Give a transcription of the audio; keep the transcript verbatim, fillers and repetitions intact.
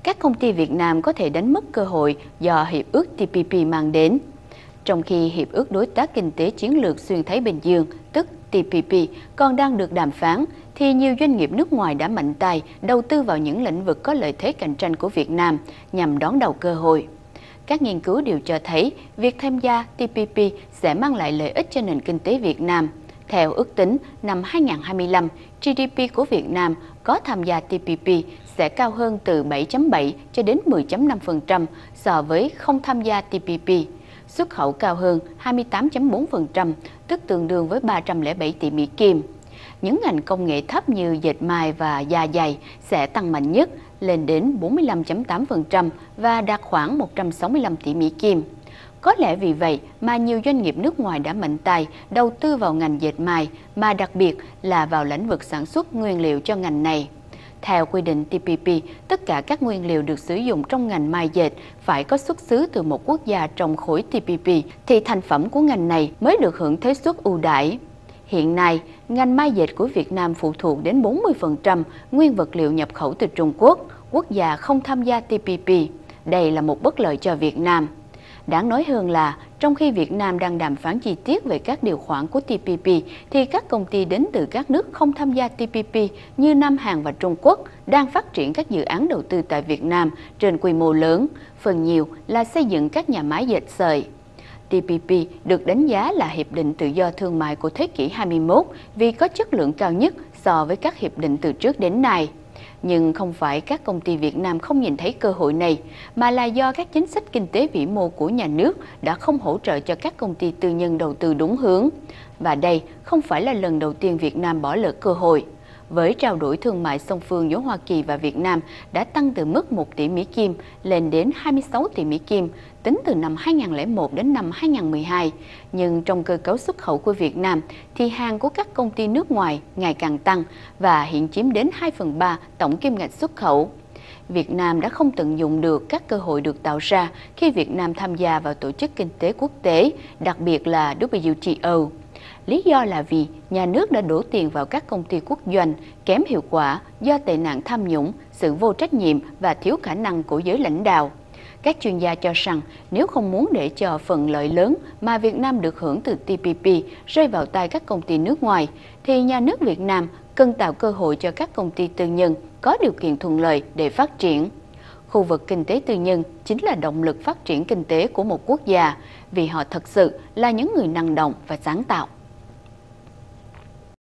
các công ty Việt Nam có thể đánh mất cơ hội do Hiệp ước T P P mang đến. Trong khi Hiệp ước Đối tác Kinh tế Chiến lược Xuyên Thái Bình Dương, tức T P P, còn đang được đàm phán, thì nhiều doanh nghiệp nước ngoài đã mạnh tay đầu tư vào những lĩnh vực có lợi thế cạnh tranh của Việt Nam nhằm đón đầu cơ hội. Các nghiên cứu đều cho thấy việc tham gia T P P sẽ mang lại lợi ích cho nền kinh tế Việt Nam. Theo ước tính, năm hai nghìn không trăm hai mươi lăm, G D P của Việt Nam có tham gia T P P sẽ cao hơn từ bảy phẩy bảy cho đến mười phẩy năm phần trăm so với không tham gia T P P. Xuất khẩu cao hơn hai mươi tám phẩy bốn phần trăm, tức tương đương với ba trăm lẻ bảy tỷ Mỹ Kim. Những ngành công nghệ thấp như dệt may và da giày sẽ tăng mạnh nhất, lên đến bốn mươi lăm phẩy tám phần trăm và đạt khoảng một trăm sáu mươi lăm tỷ Mỹ Kim. Có lẽ vì vậy mà nhiều doanh nghiệp nước ngoài đã mạnh tay đầu tư vào ngành dệt may, mà đặc biệt là vào lĩnh vực sản xuất nguyên liệu cho ngành này. Theo quy định T P P, tất cả các nguyên liệu được sử dụng trong ngành may dệt phải có xuất xứ từ một quốc gia trong khối T P P, thì thành phẩm của ngành này mới được hưởng thuế suất ưu đãi. Hiện nay, ngành may dệt của Việt Nam phụ thuộc đến bốn mươi phần trăm nguyên vật liệu nhập khẩu từ Trung Quốc, quốc gia không tham gia T P P. Đây là một bất lợi cho Việt Nam. Đáng nói hơn là, trong khi Việt Nam đang đàm phán chi tiết về các điều khoản của T P P, thì các công ty đến từ các nước không tham gia T P P như Nam Hàn và Trung Quốc đang phát triển các dự án đầu tư tại Việt Nam trên quy mô lớn, phần nhiều là xây dựng các nhà máy dệt sợi. T P P được đánh giá là hiệp định tự do thương mại của thế kỷ hai mươi mốt vì có chất lượng cao nhất so với các hiệp định từ trước đến nay. Nhưng không phải các công ty Việt Nam không nhìn thấy cơ hội này, mà là do các chính sách kinh tế vĩ mô của nhà nước đã không hỗ trợ cho các công ty tư nhân đầu tư đúng hướng. Và đây không phải là lần đầu tiên Việt Nam bỏ lỡ cơ hội. Với trao đổi thương mại song phương giữa Hoa Kỳ và Việt Nam đã tăng từ mức một tỷ Mỹ Kim lên đến hai mươi sáu tỷ Mỹ Kim tính từ năm hai nghìn không trăm lẻ một đến năm hai nghìn không trăm mười hai. Nhưng trong cơ cấu xuất khẩu của Việt Nam thì hàng của các công ty nước ngoài ngày càng tăng và hiện chiếm đến hai phần ba tổng kim ngạch xuất khẩu. Việt Nam đã không tận dụng được các cơ hội được tạo ra khi Việt Nam tham gia vào tổ chức kinh tế quốc tế, đặc biệt là W T O. Lý do là vì nhà nước đã đổ tiền vào các công ty quốc doanh kém hiệu quả do tệ nạn tham nhũng, sự vô trách nhiệm và thiếu khả năng của giới lãnh đạo. Các chuyên gia cho rằng nếu không muốn để cho phần lợi lớn mà Việt Nam được hưởng từ T P P rơi vào tay các công ty nước ngoài, thì nhà nước Việt Nam cần tạo cơ hội cho các công ty tư nhân có điều kiện thuận lợi để phát triển. Khu vực kinh tế tư nhân chính là động lực phát triển kinh tế của một quốc gia, vì họ thật sự là những người năng động và sáng tạo.